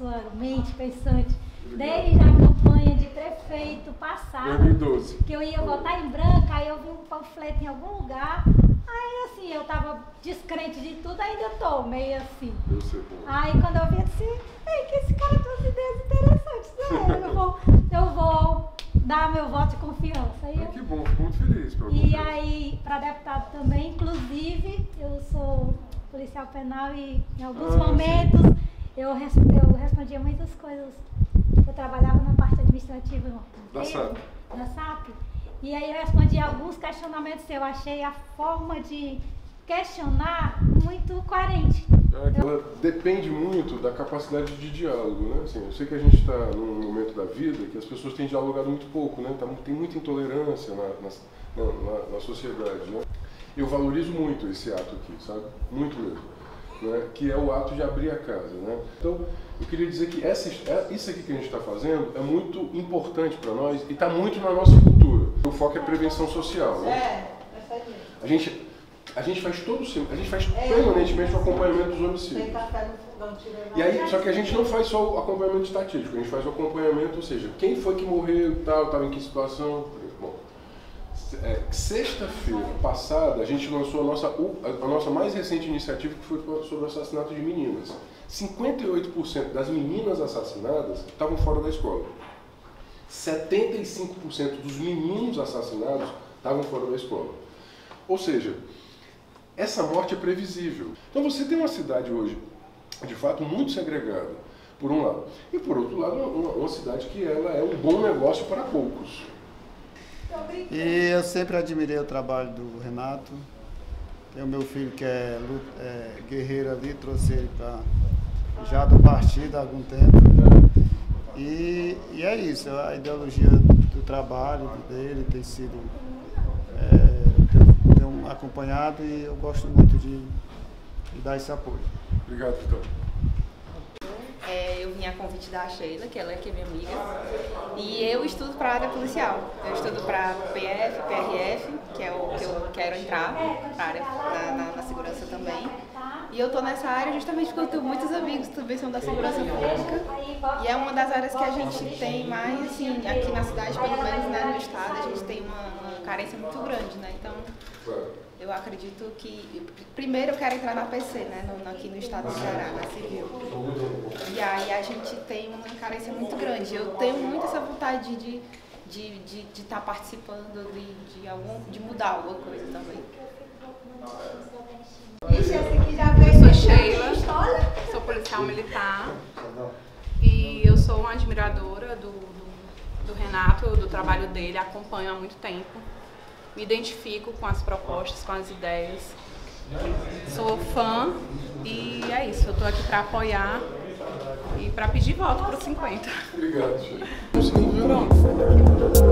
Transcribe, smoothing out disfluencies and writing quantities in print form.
sua mente pensante. Desde a campanha de prefeito passada, 2012. que eu ia votar em branco, aí eu vi um panfleto em algum lugar, aí assim, eu tava descrente de tudo, ainda tô meio assim. Eu sei como. Aí quando eu vi assim, ei, que esse cara tem umas ideias interessantes, né? Eu vou dar meu voto de confiança. Aí Que bom, fico muito feliz pela e confiança. aí, para deputado também, inclusive, eu sou policial penal e em alguns Ah, momentos eu respondia muitas coisas. Eu trabalhava na parte administrativa Da SAP. da SAP. E aí eu respondia alguns questionamentos. Eu achei a forma de questionar muito coerente. Ela depende muito da capacidade de diálogo, né? Assim, eu sei que a gente está num momento da vida que as pessoas têm dialogado muito pouco, né? Tem muita intolerância na sociedade, né? Eu valorizo muito esse ato aqui, sabe? Muito mesmo. Né? Que é o ato de abrir a casa, né? Então, eu queria dizer que isso aqui que a gente está fazendo é muito importante para nós e está muito na nossa cultura. O foco é prevenção social, né? A gente faz permanentemente o acompanhamento dos homicídios. E aí, só que a gente não faz só o acompanhamento estatístico, a gente faz o acompanhamento, ou seja, quem foi que morreu e tal, estava em que situação. Bom, sexta-feira passada, a gente lançou a nossa mais recente iniciativa, que foi sobre o assassinato de meninas. 58% das meninas assassinadas estavam fora da escola. 75% dos meninos assassinados estavam fora da escola. Ou seja, essa morte é previsível. Então você tem uma cidade hoje, de fato, muito segregada, por um lado. E por outro lado, uma cidade que ela é um bom negócio para poucos. E eu sempre admirei o trabalho do Renato. Tem o meu filho que é guerreiro ali, trouxe ele já do partido há algum tempo. E é isso, a ideologia do trabalho dele tem sido... tenho acompanhado e eu gosto muito de dar esse apoio. Obrigado, Vitor. Eu vim a convite da Sheila, que ela é minha amiga, e eu estudo para a área policial. Eu estudo para PF, PRF, que é o que eu quero entrar, para a área na segurança também. E eu estou nessa área justamente porque eu tenho muitos amigos que também são da segurança pública. E é uma das áreas que a gente tem mais, assim, aqui na cidade, pelo menos, né, no estado, a gente tem uma carência muito grande, né? Então, eu acredito que, primeiro eu quero entrar na PC, né, aqui no estado do Ceará, na Civil. E aí a gente tem uma carência muito grande. Eu tenho muito essa vontade de estar participando, de mudar alguma coisa também. Eu sou Sheila, sou policial militar e eu sou uma admiradora do Renato, do trabalho dele, acompanho há muito tempo. Me identifico com as propostas, com as ideias. Sou fã e é isso, eu estou aqui para apoiar e para pedir voto para os 50. Obrigado, Sheila. Pronto.